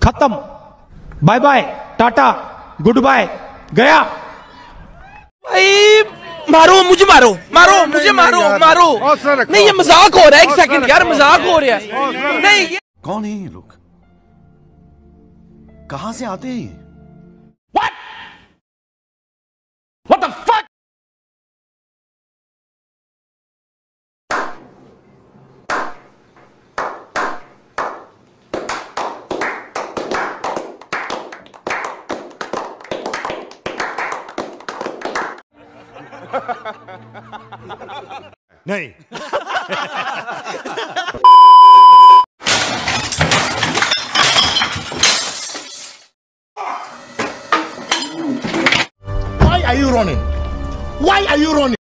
खत्म, bye bye, tata, goodbye, गया। भाई मारो मुझे, मारो मारो मुझे, मारो मारो। नहीं ये मजाक हो रहा है, एक सेकंड यार, मजाक हो रहा है। नहीं ये कौन है ये लोग, कहां से आते हैं? What the fuck? नहीं। Why are you running? Why are you running?